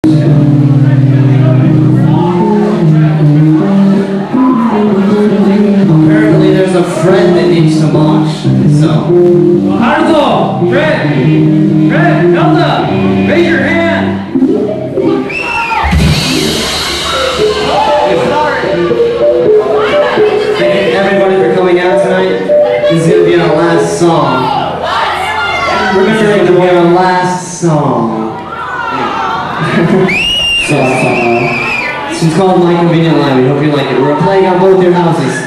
Apparently there's a friend that needs to mosh, so... Arzo! Fred! Fred! Hilda! Raise your hand! Thank you everybody for coming out tonight. This is going to be our last song. This is going to be our last song. This is called My Convienent Lie. We hope you like it. We're playing on both your houses.